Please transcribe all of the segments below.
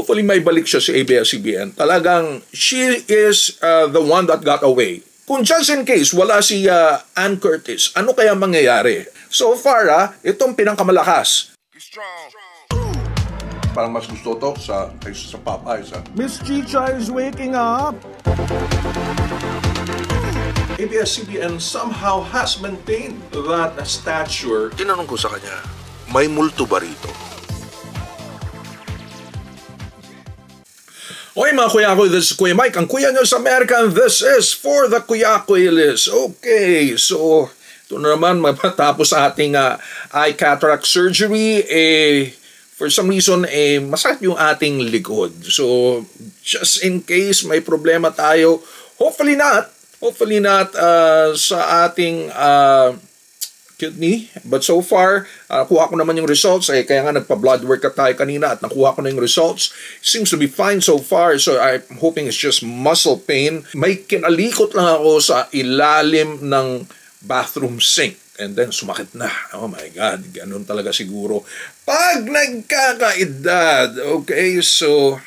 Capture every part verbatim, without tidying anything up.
Hopefully may balik siya sa A B S C B N. Talagang she is uh, the one that got away. Kung just in case wala si uh, Ann Curtis, ano kaya mangyayari? So far, ah, itong pinangkamalakas. Parang mas gusto to sa, sa Popeyes. Ah. Miss Chicha is waking up. A B S C B N somehow has maintained that stature. Tinanong ko sa kanya, may multo ba rito? Okay mga Kuyakoy, this is Kuya Mike, ang Kuya nyo sa America, and this is for the Kuyakoy list. Okay, so ito na naman matapos sa ating uh, eye cataract surgery, eh, for some reason, eh, masakit yung ating likod. So, just in case may problema tayo, hopefully not, hopefully not uh, sa ating uh, kidney. But so far, uh, kuha ko naman yung results. Eh, kaya nga nagpa-blood work ka tayo kanina at nakuha ko na yung results. Seems to be fine so far. So I'm hoping it's just muscle pain. May kinalikot lang ako sa ilalim ng bathroom sink. And then sumakit na. Oh my God, ganun talaga siguro. Pag nagkakaedad, okay, so...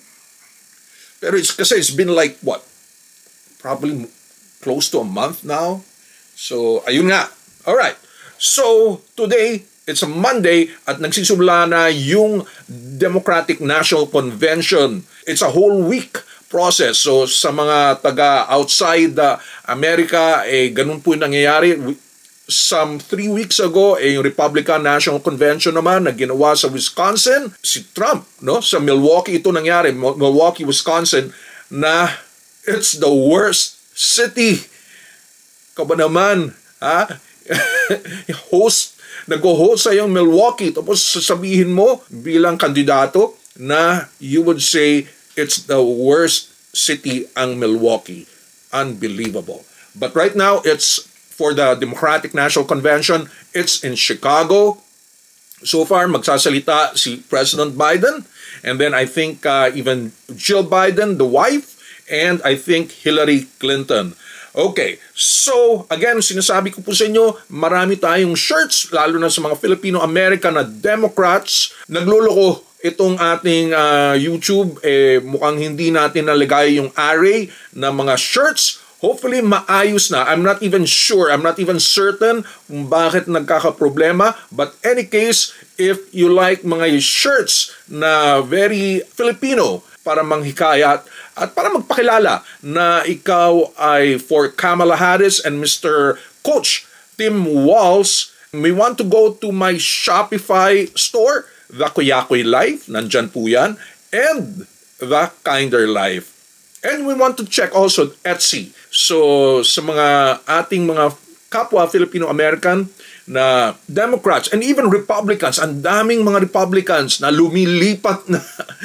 Pero it's kasi it's been like, what? Probably close to a month now. So, ayun nga. Alright, so today, it's a Monday at nagsisimula na yung Democratic National Convention. It's a whole week process. So sa mga taga-outside uh, America, eh, ganun po yung nangyayari. Some three weeks ago, eh, yung Republican National Convention naman na ginawa sa Wisconsin, si Trump, no? Sa Milwaukee ito nangyari, Milwaukee, Wisconsin, na it's the worst city. Kaba naman, ha? host, nag-host sa yung Milwaukee, tapos sasabihin mo bilang kandidato na you would say it's the worst city ang Milwaukee. Unbelievable. But right now, it's for the Democratic National Convention. It's in Chicago. So far, magsasalita si President Biden, and then I think uh, even Jill Biden, the wife, and I think Hillary Clinton. Okay, so again, sinasabi ko po sa inyo, marami tayong shirts, lalo na sa mga Filipino-American na Democrats. Nagluloko itong ating uh, YouTube, eh, mukhang hindi natin nalagay yung array ng mga shirts. Hopefully, maayos na. I'm not even sure, I'm not even certain kung bakit nagkakaproblema. But any case, if you like mga shirts na very Filipino, para manghikayat at para magpakilala na ikaw ay for Kamala Harris and Mister Coach Tim Walz, we want to go to my Shopify store, The Kuyakoy Life, nandyan po yan, and The Kinder Life. And we want to check also Etsy. So sa mga ating mga kapwa Filipino-American na Democrats and even Republicans, ang daming mga Republicans na lumilipat na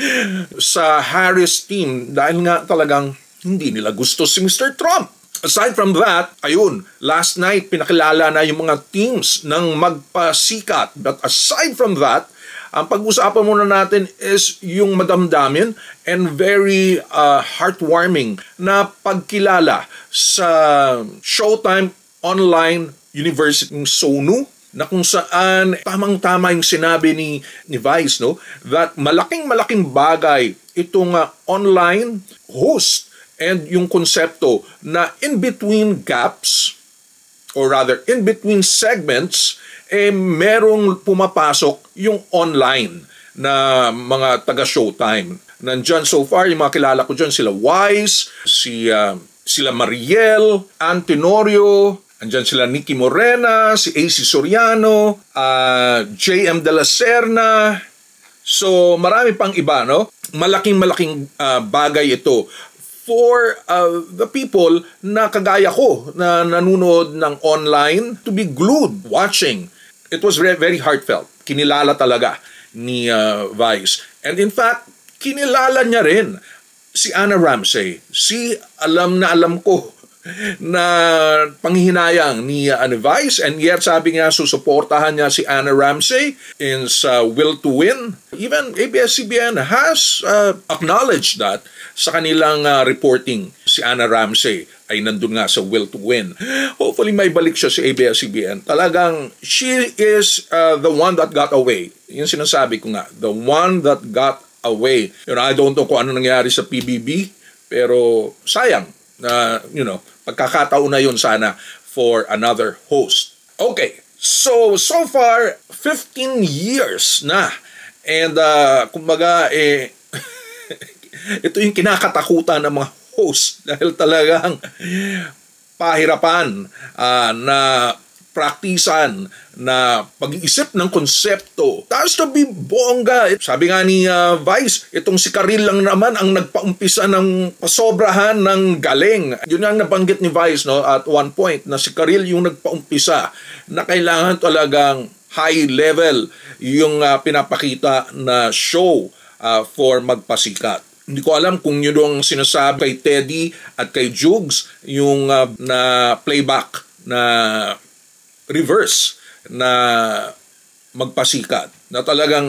sa Harris team dahil nga talagang hindi nila gusto si Mister Trump. Aside from that, ayun, last night pinakilala na yung mga teams ng magpasikat. But aside from that, ang pag-usapan muna natin is yung madamdamin and very uh, heartwarming na pagkilala sa Showtime Online University ng SONU, na kung saan tamang-tama yung sinabi ni, ni Vice, no? That malaking-malaking bagay itong uh, online host and yung konsepto na in-between gaps, or rather, in-between segments, eh merong pumapasok yung online na mga taga-Showtime. Nandyan so far, yung mga kilala ko dyan, sila Wise, si, uh, sila Mariel, Antenorio, andyan sila Nikki Morena, si A C Soriano, uh, J M De La Serna. So marami pang iba, no? Malaking-malaking uh, bagay ito for uh, the people na kagaya ko na nanonood ng online to be glued watching. It was very, very heartfelt. Kinilala talaga ni uh, Vice. And in fact, kinilala niya rin si Anna Ramsey. Si alam na alam ko na panghihinayang ni uh, Vice, and yet sabi niya susuportahan niya si Anna Ramsey in sa Will to Win. Even A B S C B N has uh, acknowledged that sa kanilang uh, reporting. Si Anna Ramsey ay nandun nga sa Will to Win. Hopefully may balik siya sa A B S C B N. Talagang she is uh, the one that got away. Yung sinasabi ko nga, the one that got away. You know, I don't know kung ano nangyari sa P B B, pero sayang na, you know, pagkakataon na yun sana for another host. Okay, so, so far, fifteen years na. And, uh, kumbaga, eh, ito yung kinakatakutan ng mga host dahil talagang pahirapan uh, na praktisan na pag-iisip ng konsepto. Tapos to be bongga. Sabi nga ni uh, Vice, itong si Karil lang naman ang nagpaumpisa ng pasobrahan ng galing. Yun ang nabanggit ni Vice, no, at one point na si Karil yung nagpaumpisa na kailangan talagang high level yung uh, pinapakita na show uh, for magpasikat. Hindi ko alam kung yun ang sinasabi kay Teddy at kay Jugs, yung uh, na playback na reverse na magpasikat na talagang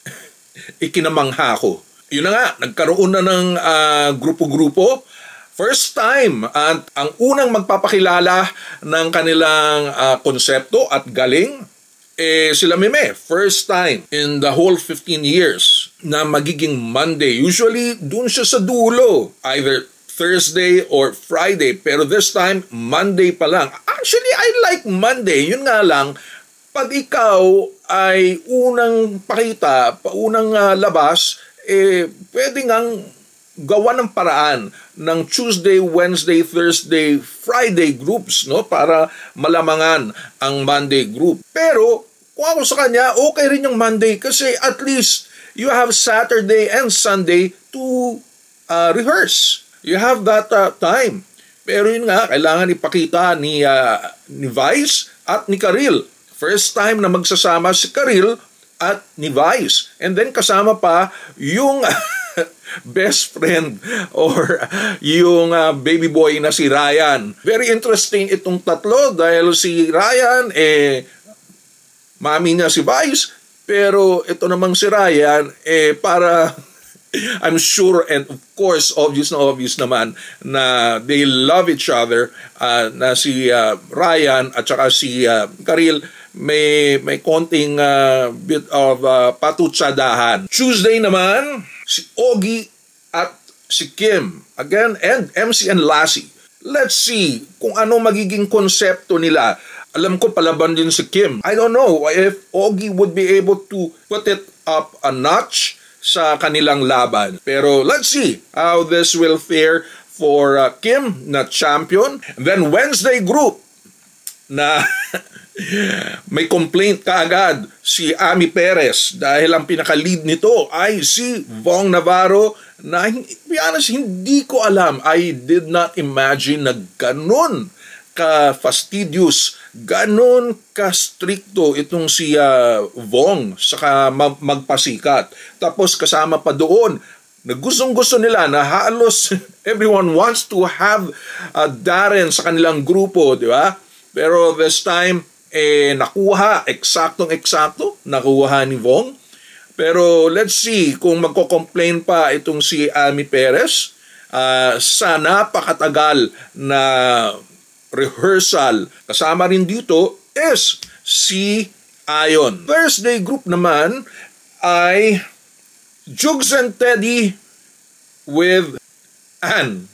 ikinamangha ko. Yun na nga, nagkaroon na ng uh, grupo-grupo. First time at ang unang magpapakilala ng kanilang uh, konsepto at galing, eh sila Meme. First time in the whole fifteen years na magiging Monday. Usually, dun siya sa dulo. Either Thursday or Friday. Pero this time, Monday pa lang. Actually, I like Monday. Yun nga lang, pag ikaw ay unang pakita, unang uh, labas, eh, pwede ngang gawa ng paraan ng Tuesday, Wednesday, Thursday, Friday groups, no? Para malamangan ang Monday group. Pero, kung ako sa kanya, okay rin yung Monday kasi at least you have Saturday and Sunday to uh, rehearse. You have that uh, time. Pero yun nga, kailangan ipakita ni, uh, ni Vice at ni Karil. First time na magsasama si Karil at ni Vice. And then kasama pa yung best friend or yung uh, baby boy na si Ryan. Very interesting itong tatlo dahil si Ryan, eh, mami niya si Vice. Pero ito namang si Ryan, eh, para... I'm sure and of course obvious na obvious naman na they love each other, uh, na si uh, Ryan at saka si uh, Karil may may konting uh, bit of uh, patutsadahan. Tuesday naman si Ogie at si Kim again and M C and Lassie. Let's see kung ano magiging konsepto nila. Alam ko palaban din si Kim. I don't know if Ogie would be able to put it up a notch sa kanilang laban. Pero let's see how this will fare for uh, Kim na champion. And then Wednesday group na may complaint kaagad si Ami Perez dahil ang pinaka-lead nito ay si Vong Navarro na, be honest, hindi ko alam. I did not imagine na ganun ka-fastidious, ganon ka-stricto itong si uh, Vong saka magpasikat. Tapos kasama pa doon, nagustong-gusto nila na halos everyone wants to have uh, Darren sa kanilang grupo, di ba? Pero this time, eh, nakuha, eksaktong-eksakto, nakuha ni Vong. Pero let's see kung magko-complain pa itong si Ami Perez uh, sa napakatagal na rehearsal. Kasama rin dito is si Ayon. Thursday group naman ay Jugs and Teddy with Ann.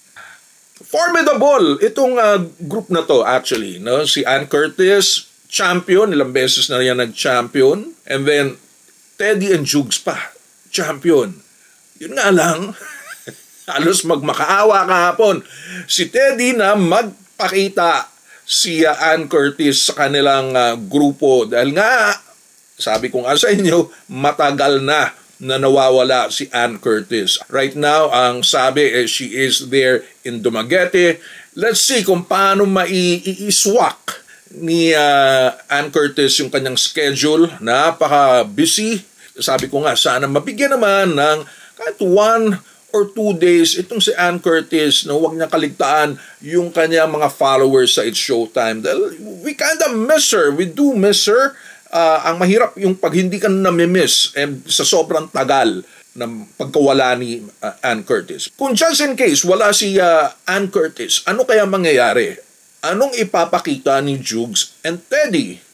Formidable itong uh, group na to actually. No? Si Ann Curtis, champion. Ilang beses na yan nag-champion. And then Teddy and Jugs pa, champion. Yun nga lang, halos magmakaawa kahapon. Si Teddy na mag pakita si uh, Ann Curtis sa kanilang uh, grupo dahil nga sabi ko nga sa inyo matagal na na nawawala si Ann Curtis. Right now ang sabi eh, she is there in Dumaguete. Let's see kung paano mai-iswak ni uh, Ann Curtis yung kanyang schedule. Napaka busy. Sabi ko nga sana mabigyan naman ng kahit one or two days, itong si Ann Curtis, no, huwag niya kaligtaan yung kanya mga followers sa It's Showtime. Dahil we kinda miss her. We do miss her. Uh, ang mahirap yung pag hindi ka namimiss and sa sobrang tagal ng pagkawala ni uh, Ann Curtis. Kung just in case wala si uh, Ann Curtis, ano kaya mangyayari? Anong ipapakita ni Jugs and Teddy?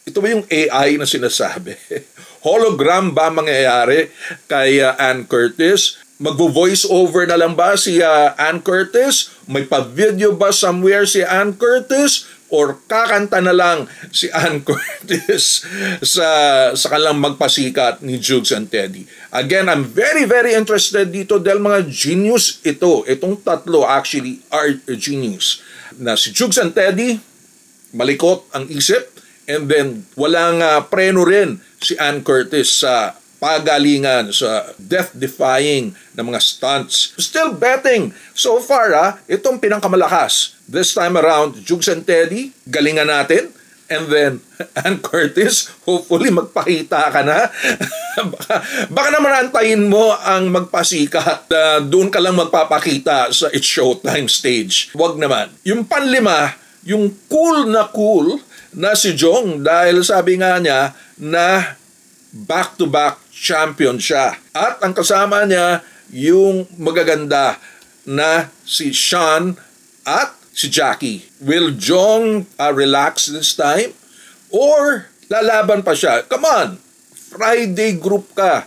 ito ba yung A I na sinasabi? Hologram ba mangyayari kay uh, Ann Curtis? Magvo-voice over na lang ba si uh, Ann Curtis? May pa-video ba somewhere si Ann Curtis? Or kakanta na lang si Ann Curtis sa, sa kanilang magpasikat ni Jugs and Teddy? Again, I'm very, very interested dito dahil mga genius ito. Itong tatlo actually are genius. Na si Jugs and Teddy, malikot ang isip. And then, walang uh, preno rin si Ann Curtis sa pagalingan, sa death-defying na mga stunts. Still betting. So far, ah, itong pinangkamalakas. This time around, Jugs and Teddy, galingan natin. And then, Ann Curtis, hopefully magpakita ka na. baka, baka naman antayin mo ang magpasikat. Uh, doon ka lang magpapakita sa It's Showtime stage. Wag naman. Yung panlima, yung cool na cool na si Jong dahil sabi nga niya na back-to-back champion siya. At ang kasama niya yung magaganda na si Sean at si Jackie. Will Jong uh, relax this time? Or lalaban pa siya? Come on! Friday group ka.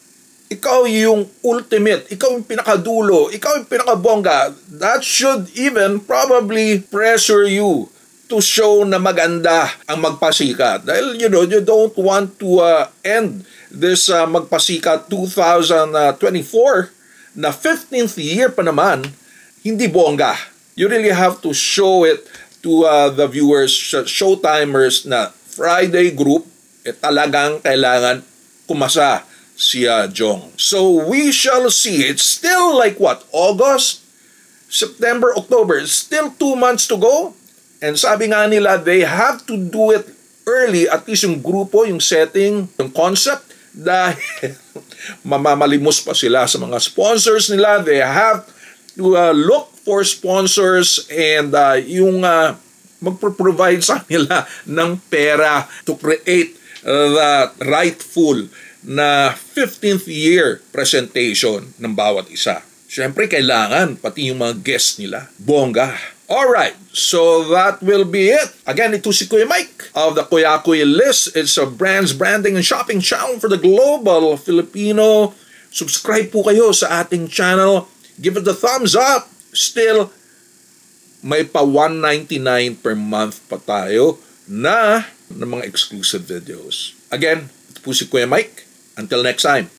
Ikaw yung ultimate. Ikaw yung pinakadulo. Ikaw yung pinakabongga. That should even probably pressure you to show na maganda ang magpasikat. Dahil, you know, you don't want to uh, end this uh, magpasikat twenty twenty-four na fifteenth year pa naman, hindi bongga. You really have to show it to uh, the viewers, showtimers na Friday group, eh talagang kailangan kumasa si uh, Jong. So we shall see. It's still like what? August? September, October. It's still two months to go. And sabi nga nila, they have to do it early, at least yung grupo, yung setting, yung concept, dahil mamamalimos pa sila sa mga sponsors nila. They have to uh, look for sponsors and uh, yung uh, magpro-provide sa nila ng pera to create uh, the rightful na fifteenth year presentation ng bawat isa. Siyempre, kailangan pati yung mga guests nila bongga. Alright, so that will be it. Again, ito si Kuya Mike of the Kuya Kuya List. It's a brands, branding, and shopping channel for the global Filipino. Subscribe po kayo sa ating channel. Give it a thumbs up. Still, may pa one ninety-nine per month pa tayo na ng mga exclusive videos. Again, ito po si Kuya Mike. Until next time.